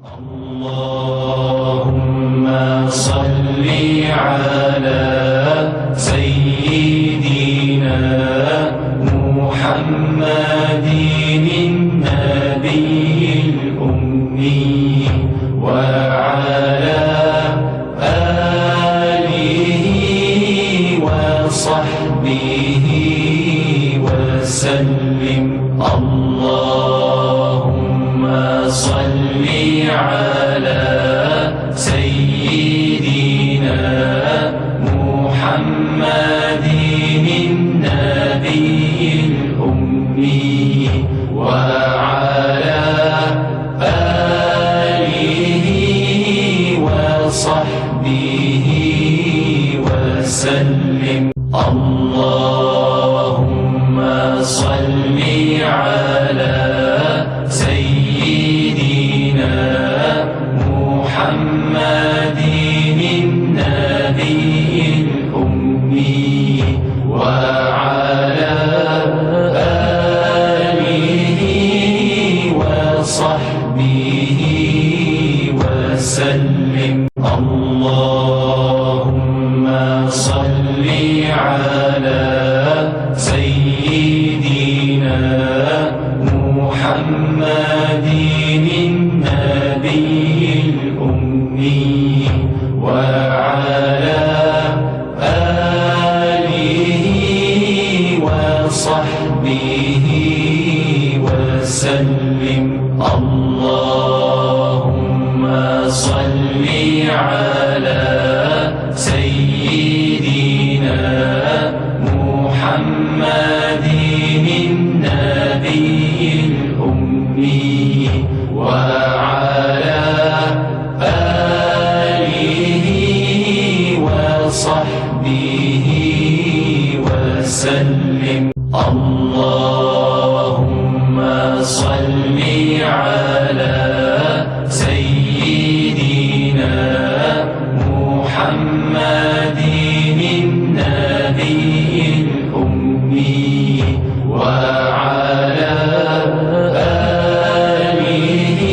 اللهم صل على سيدنا محمد النبي الأمي وعلى آله وصحبه وسلم. اللهم صل على سيدنا محمد النبي الأمي وعلى آله وصحبه وسلم. اللهم صل على سيدنا محمد النبي الأمي وعلى آله وصحبه وسلم. اللهم صل على سيدنا محمد النبي الأمي وعلى آله وصحبه وسلم. اللهم صل على سيدنا محمد النبي الأمي وعلى آله وصحبه وسلم. اللهم صل على سيدنا محمد النبي الأمي وعلى آله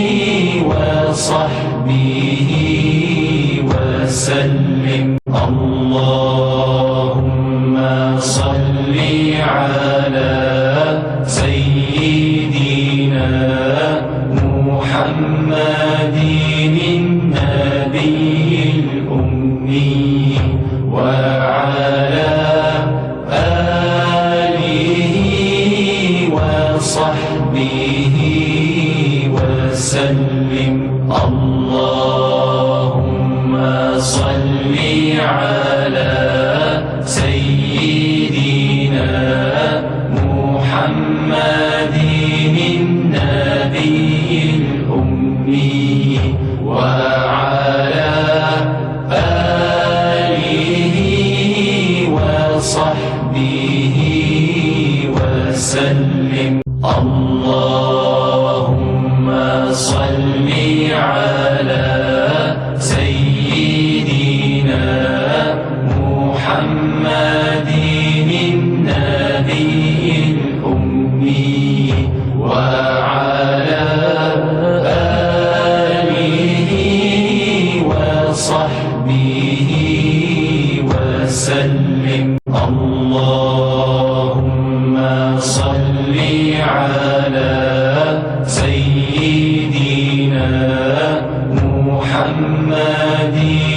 وصحبه وسلم. اللهم صل على سيدنا محمد النبي الأمي وعلى آله وصحبه وسلم. اللهم صل على سيدنا محمد النبي الأمي وعلى آله وصحبه وسلم. اللهم صل على سيدنا محمد النبي الأمي وعلى آله وصحبه وسلم. اللهم صل على سيدنا محمد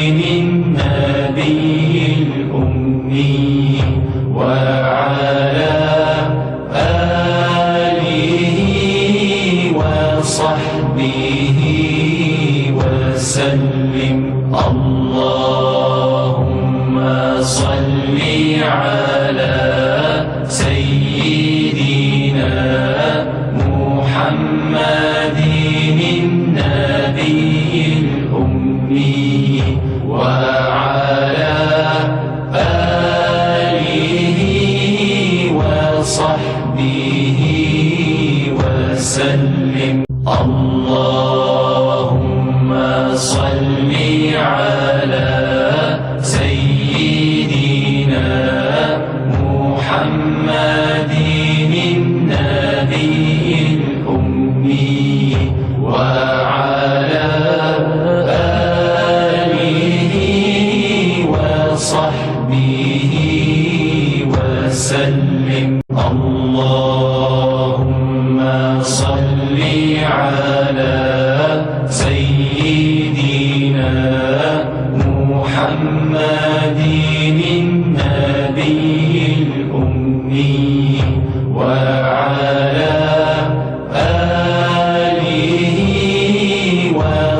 النبي الأمي وعلى آله وصحبه وسلم. اللهم صل على سيدنا محمد النبي الأمي وعلى آله وصحبه وسلم. اللهم صل على سيدنا محمد النبي الأمي وعلى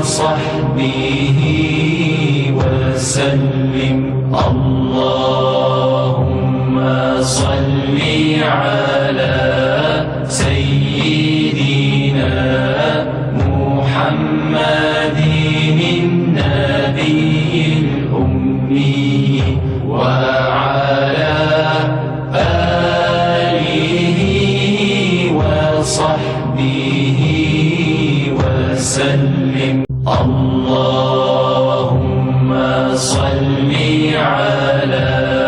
وصحبه وسلم. اللهم صل على سيدنا محمد النبي الأمي وعلى آله وصحبه وسلم. اللهم صل على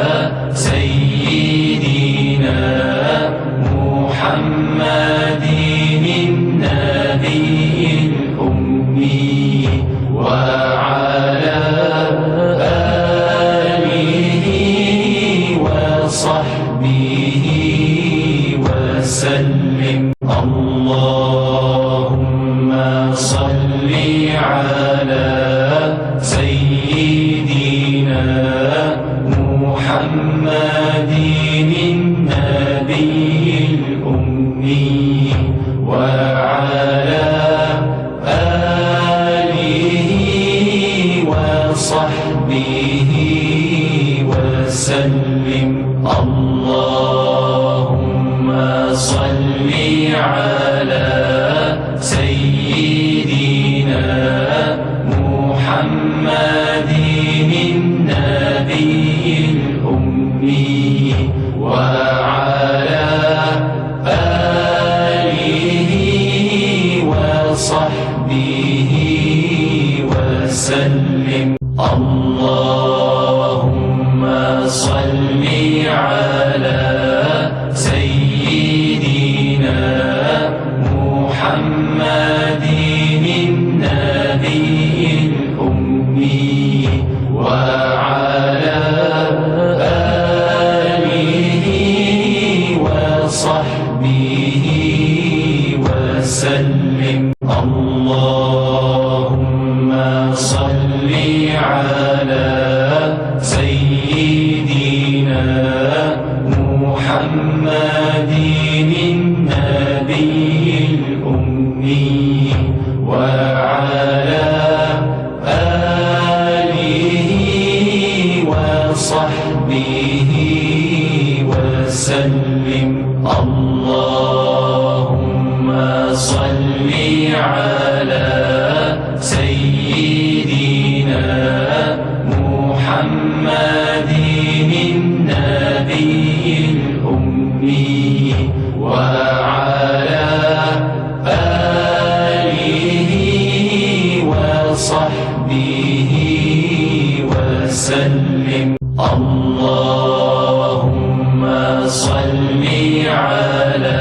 سيدنا محمد النبي الأمي وعلى آله وصحبه وسلم. اللهم صل على سيدنا محمد النبي الأمي وعلى آله وصحبه وسلم. اللهم صل على سيدنا محمد النبي الأمي وعلى آله وصحبه وسلم. اللهم صل على سيدنا محمد النبي الأمي وعلى آله وصحبه وسلم. اللهم صل على سيدنا محمد النبي الأمي وعلى آله وصحبه وسلم. اللهم صل على سيدنا محمد النبي الأمي وعلى آله وصحبه وسلم. اللهم صل على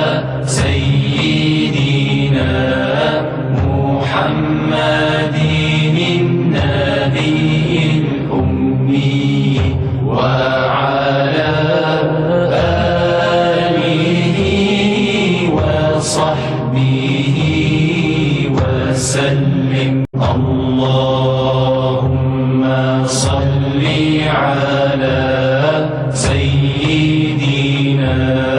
سيدنا محمد النبي الأمي وعلى آله وصحبه وسلم. اللهم صل على سيدنا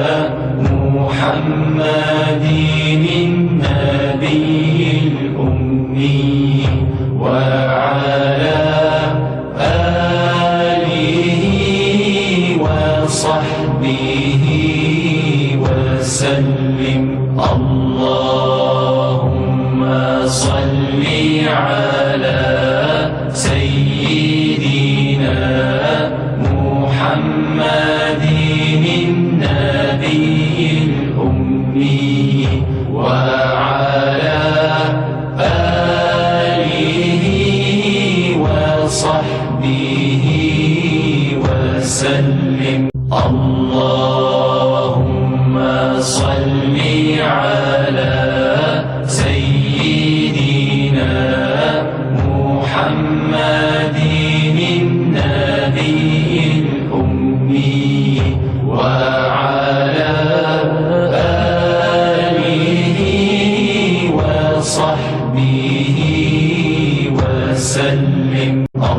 محمد النبي الأمي وعلى آله وصحبه وسلم. اللهم صل على سيدنا محمد النبي الأمي وعلى آله وصحبه وسلم. اللهم صل على سيدنا محمد النبي الأمي وعلى آله وصحبه وسلم.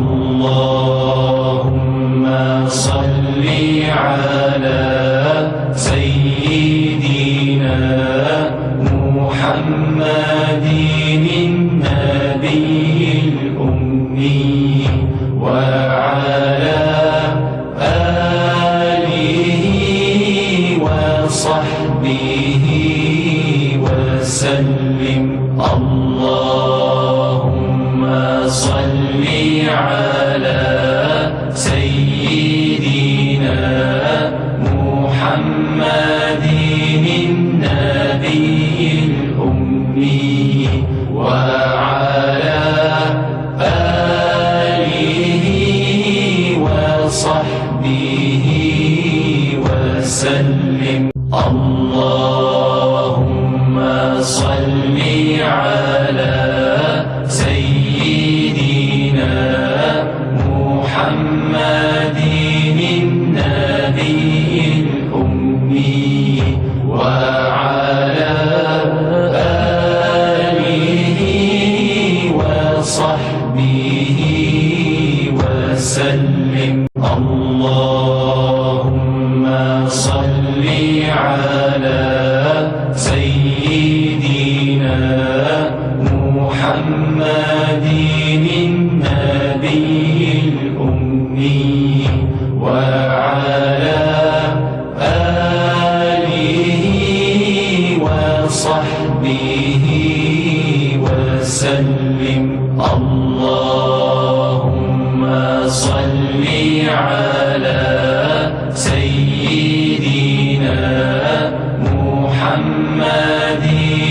اللهم صل على سيدنا محمد النبي وصحبه وسلم. اللهم صل على سيدنا محمد النبي الأمي وعلى آله وصحبه وسلم. اللهم صل على سيدنا محمد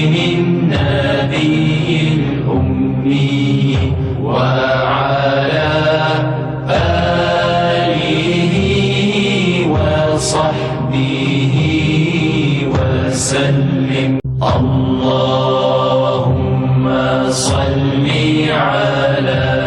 النبي الأمي وعلى آله وصحبه وسلم. اللهم صل على